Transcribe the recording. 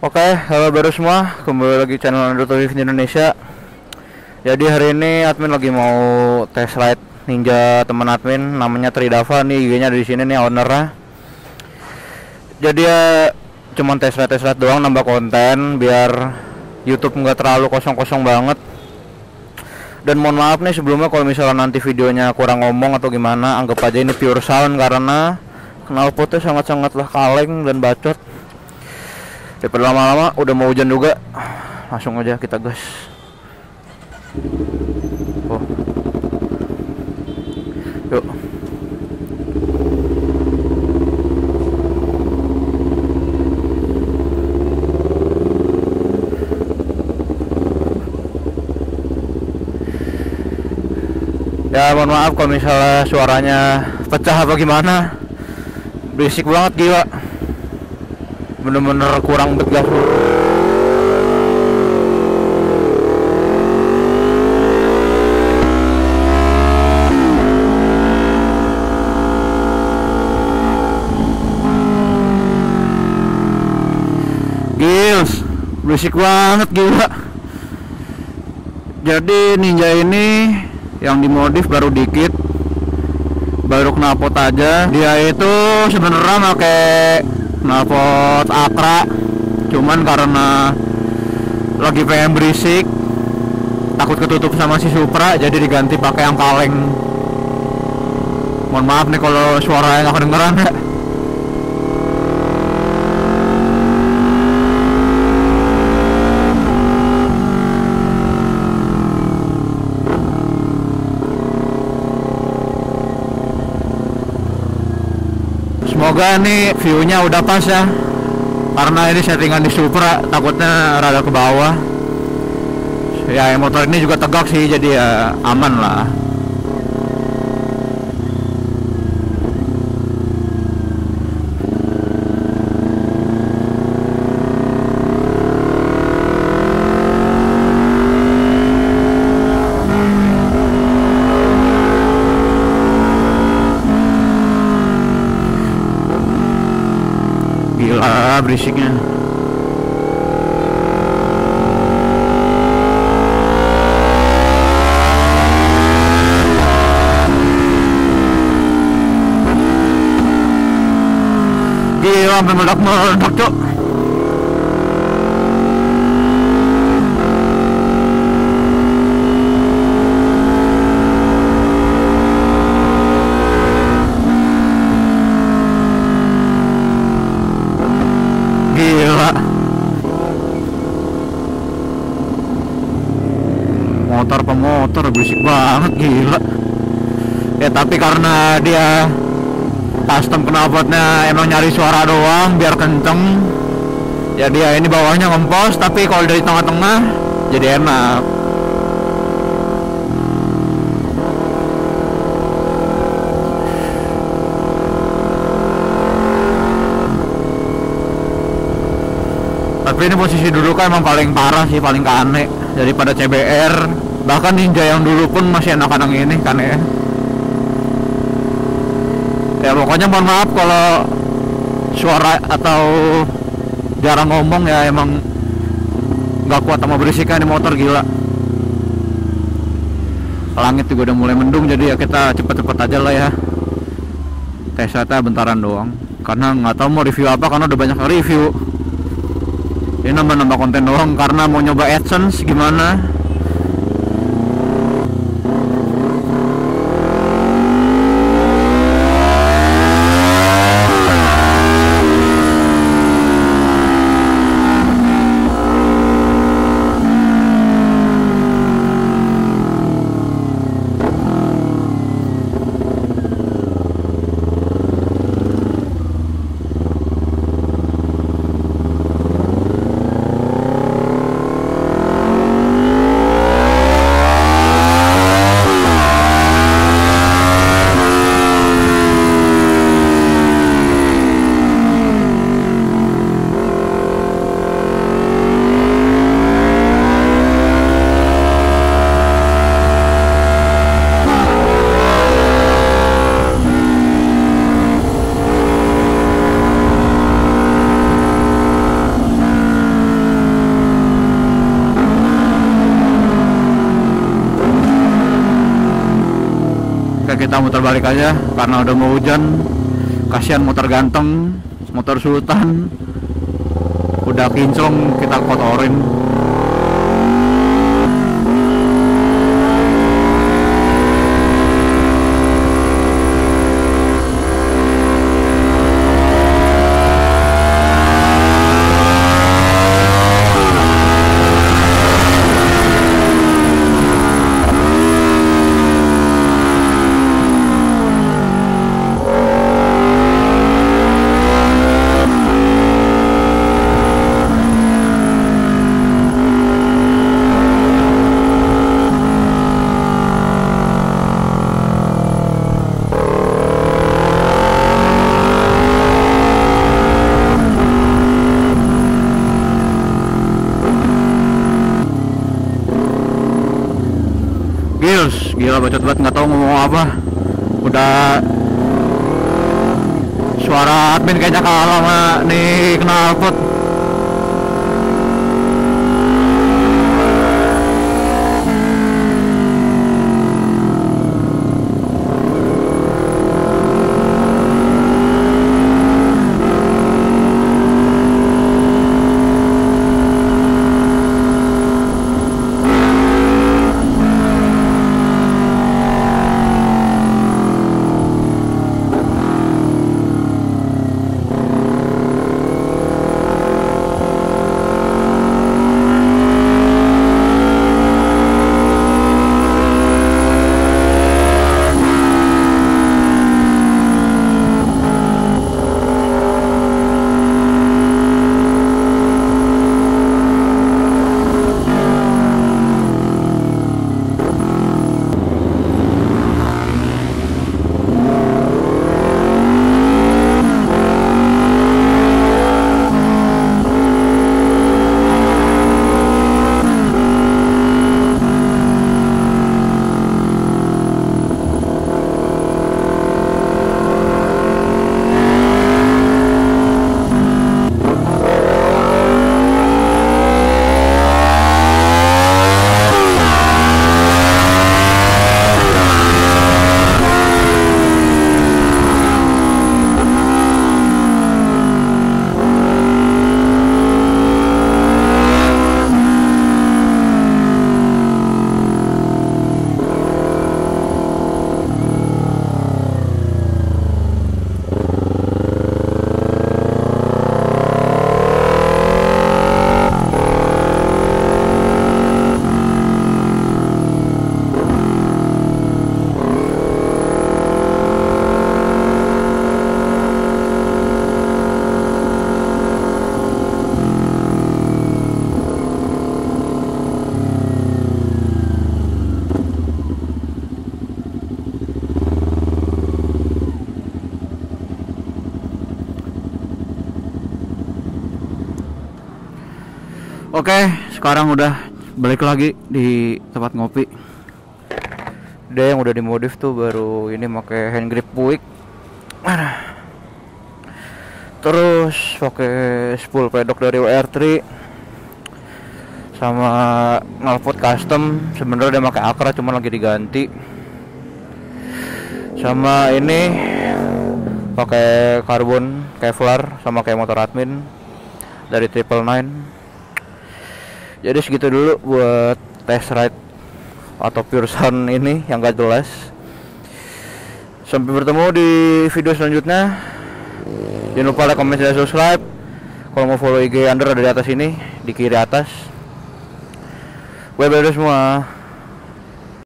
Oke, halo baru semua, kembali lagi channel Naruto Review Indonesia. Jadi hari ini admin lagi mau test ride Ninja teman admin, namanya Tridava nih, IG-nya di sini nih ownernya. Jadi ya cuman test ride doang, nambah konten biar YouTube nggak terlalu kosong-kosong banget. Dan mohon maaf nih sebelumnya kalau misalnya nanti videonya kurang ngomong atau gimana, anggap aja ini pure sound karena knalpotnya sangat-sangatlah kaleng dan bacot. Daripada lama-lama udah mau hujan juga, langsung aja kita gas. Oh. Yuk. Ya mohon maaf kalau misalnya suaranya pecah apa gimana, berisik banget gila, bener-bener kurang tegas. Gils, berisik banget gila. Jadi Ninja ini yang dimodif baru dikit, baru knalpot aja. Dia itu sebenarnya pakai knalpot Akra, cuman karena lagi pengen berisik, takut ketutup sama si Supra, jadi diganti pakai yang kaleng. Mohon maaf nih kalau suaranya nggak kedengeran ya. Semoga nih view-nya udah pas ya, karena ini settingan di Supra, takutnya rada ke bawah. Ya motor ini juga tegak sih, jadi ya aman lah. Gila berisiknya. Gila sampai meledak-meledak cok. Motor pemotor berisik banget gila. Ya tapi karena dia custom knalpotnya emang nyari suara doang biar kenceng, ya dia ini bawahnya ngempos, tapi kalau dari tengah-tengah jadi enak. Tapi ini posisi duduknya emang paling parah sih, paling aneh daripada CBR. Bahkan Ninja yang dulu pun masih enakan yang ini kan ya. Ya pokoknya mohon maaf kalau suara atau jarang ngomong, ya emang nggak kuat sama berisiknya di motor gila. Langit juga udah mulai mendung, jadi ya kita cepet-cepet aja lah ya. Tesnya bentaran doang, karena nggak tahu mau review apa, karena udah banyak review. Ini nambah konten doang karena mau nyoba AdSense gimana. kita muter balik aja karena udah mau hujan. Kasihan motor ganteng, motor sultan udah kinclong, kita kotorin. Gila bacot banget, nggak tahu ngomong apa. Udah suara admin kayaknya kalah sama nih knalpot. Oke, sekarang udah balik lagi di tempat ngopi. Dia yang udah dimodif tuh baru ini pakai hand grip Buick. Terus pakai spool pedok dari WR3 sama knalpot custom. Sebenarnya dia pakai Akra cuma lagi diganti. Sama ini pakai karbon Kevlar sama kayak motor admin dari 999. Jadi segitu dulu buat test ride atau pure sound ini yang gak jelas. Sampai bertemu di video selanjutnya. Jangan lupa like, comment, dan subscribe. Kalau mau follow IG Under ada di atas ini, di kiri atas. Bye bye semua.